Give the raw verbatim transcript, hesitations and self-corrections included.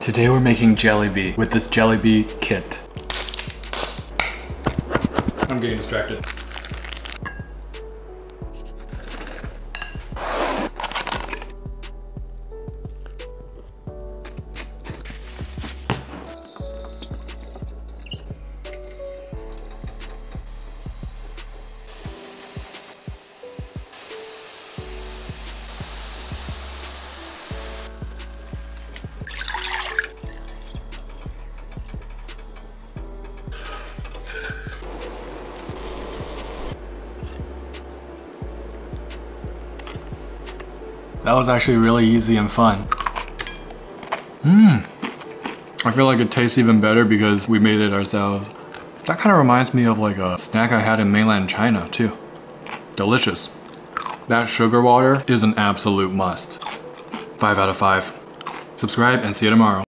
Today we're making jalebi with this jalebi kit. I'm getting distracted. That was actually really easy and fun. Mmm. I feel like it tastes even better because we made it ourselves. That kind of reminds me of like a snack I had in mainland China too. Delicious. That sugar water is an absolute must. Five out of five. Subscribe and see you tomorrow.